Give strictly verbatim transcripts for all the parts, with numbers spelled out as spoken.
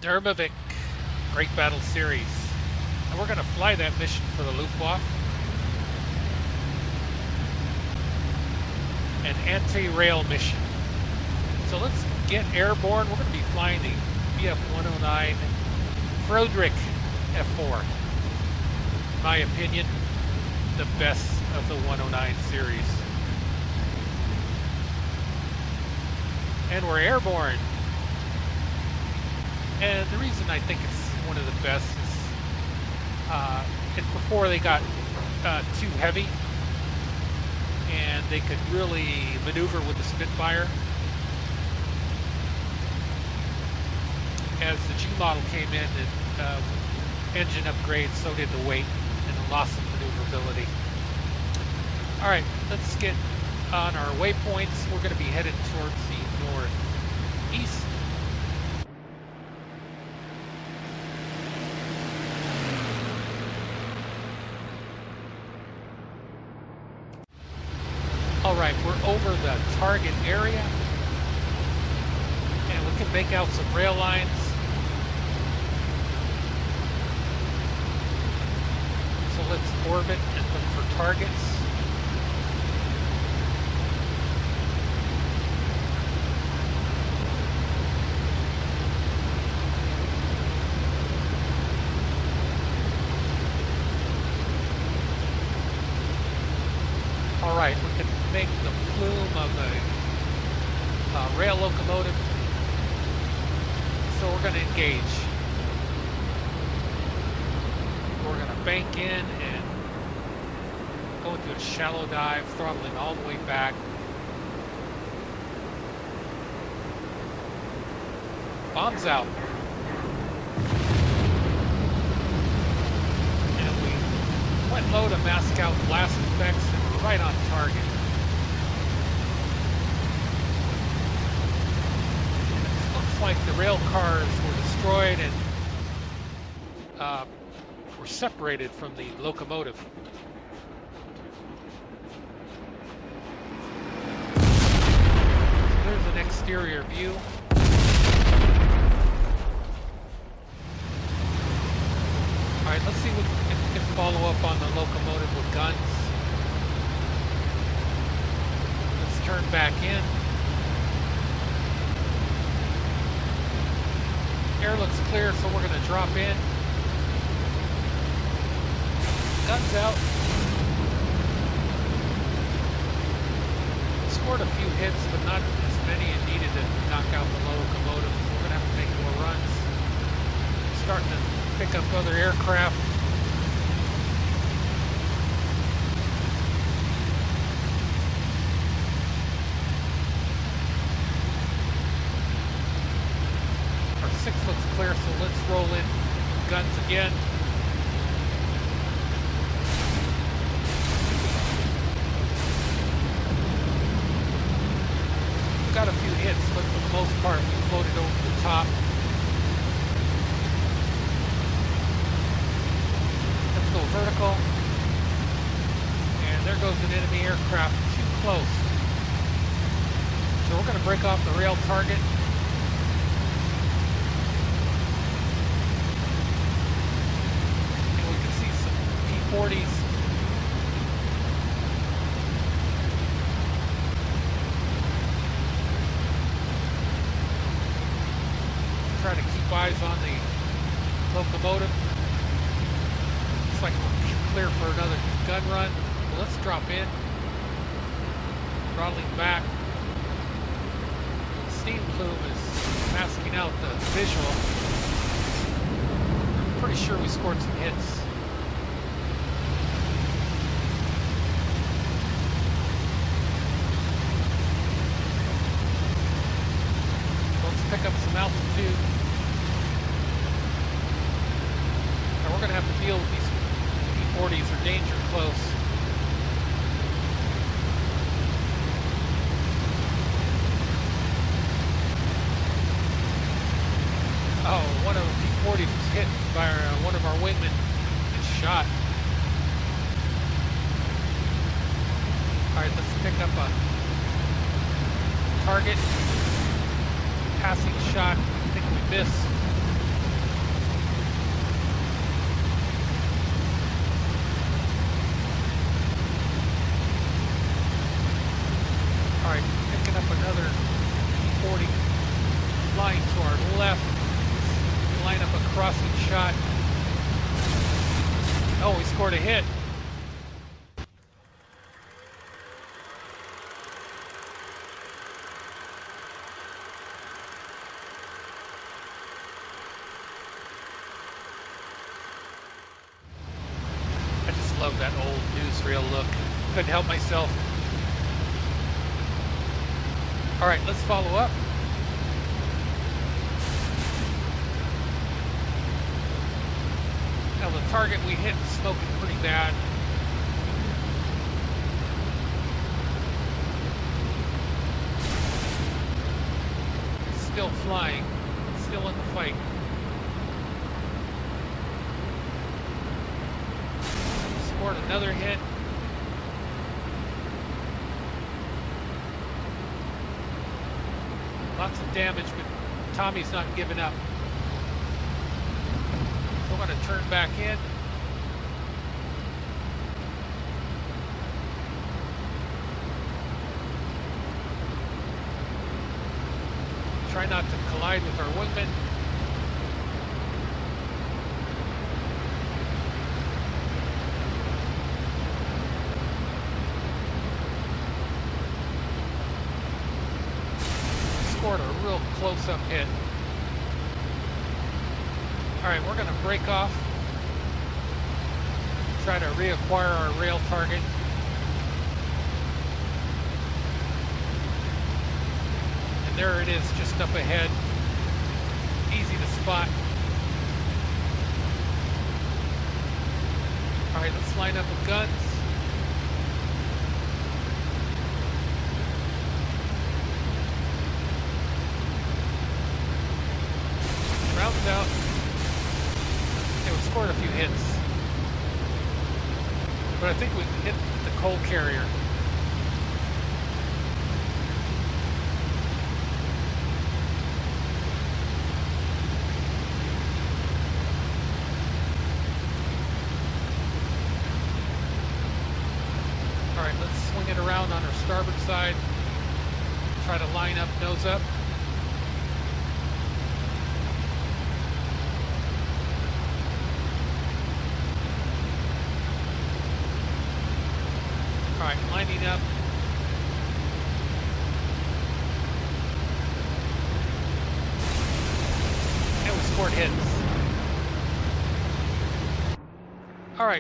Nuremberg Great Battle Series. And we're going to fly that mission for the Luftwaffe. An anti-rail mission. So let's get airborne. We're going to be flying the B F one oh nine Friedrich F four. In my opinion, the best of the one oh nine series. And we're airborne. And the reason I think it's one of the best is uh, it's before they got uh, too heavy and they could really maneuver with the Spitfire. As the G model came in, and uh, engine upgrades, so did the weight and the loss of maneuverability. All right, let's get on our waypoints. We're going to be headed towards the northeast. All right, we're over the target area, and we can make out some rail lines. So let's orbit and look for targets. All right, we can make the plume of the uh, rail locomotive. So we're going to engage. We're going to bank in and go into a shallow dive, throttling all the way back. Bombs out. And we went low to mask out blast effects, and we're right on target. It looks like the rail cars were destroyed and uh, were separated from the locomotive. So there's an exterior view. All right, let's see if we can follow up on the locomotive with guns. Let's turn back in. Air looks clear, so we're going to drop in. Guns out. Scored a few hits, but not as many as needed to knock out the locomotive. We're going to have to make more runs. Starting to pick up other aircraft. Our six looks clear, so let's roll in guns again. We got a few hits, but for the most part, we floated over the top. Go vertical, and there goes an enemy aircraft too close. So we're going to break off the rail target. And we can see some P forties. Try to keep eyes on the locomotive. Looks like we're clear for another gun run. Well, let's drop in. Throttling back. The steam plume is masking out the visual. I'm pretty sure we scored some hits. Let's pick up some altitude. And we're going to have to deal with these P forties are danger close. Oh, one of the P forties was hit by uh, one of our wingmen and shot. Alright, let's pick up a target. Passing shot. I think we missed. a hit. I just love that old newsreel look. Couldn't help myself. All right, let's follow up. Now the target we hit is smoking pretty bad. It's still flying, still in the fight. Scored another hit. Lots of damage, but Tommy's not giving up. So I'm going to turn back in. Try not to collide with our wingman. Scored a real close-up hit. All right, we're going to break off. Try to reacquire our rail target. And there it is, just up ahead. Easy to spot. All right, let's line up with guns. Rounds out. Okay, we scored a few hits. But I think we hit the coal carrier. All right, let's swing it around on our starboard side. Try to line up, nose up. All right, lining up. And we scored hits. All right.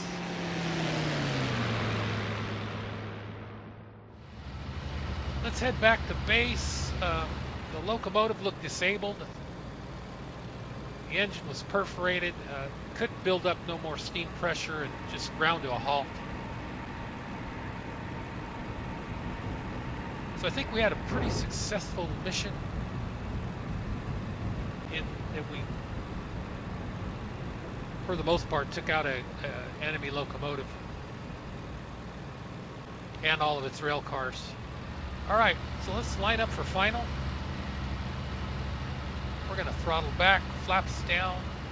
Let's head back to base. Um, the locomotive looked disabled. The engine was perforated. Uh, couldn't build up no more steam pressure and just ground to a halt. So I think we had a pretty successful mission in that we, for the most part, took out a, a enemy locomotive and all of its rail cars. All right, so let's line up for final. We're going to throttle back, flaps down,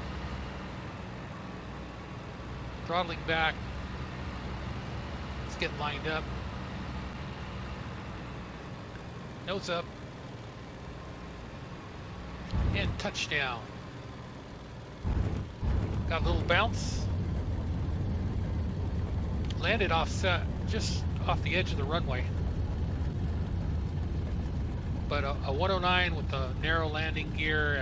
throttling back. Let's get lined up. Nose up. And touchdown. Got a little bounce. Landed offset, just off the edge of the runway. But a, a one oh nine with the narrow landing gear,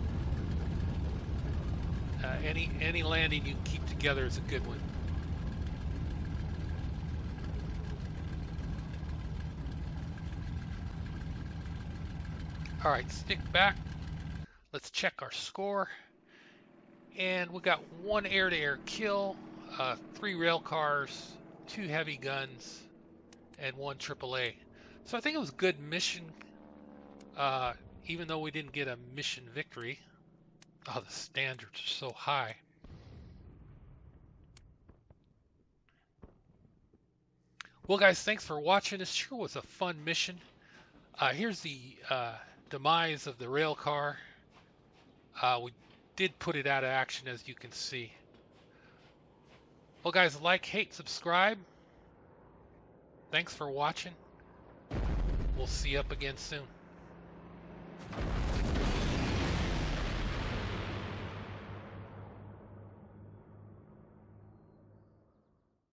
uh, uh, any any landing you keep together is a good one. All right, stick back. Let's check our score. And we got one air-to-air kill, uh, three rail cars, two heavy guns, and one triple A. So I think it was a good mission, uh, even though we didn't get a mission victory. Oh, the standards are so high. Well, guys, thanks for watching. This sure was a fun mission. Uh, here's the uh, demise of the rail car. Uh, we did put it out of action, as you can see. Well, guys, like, hate, subscribe. Thanks for watching. We'll see you up again soon.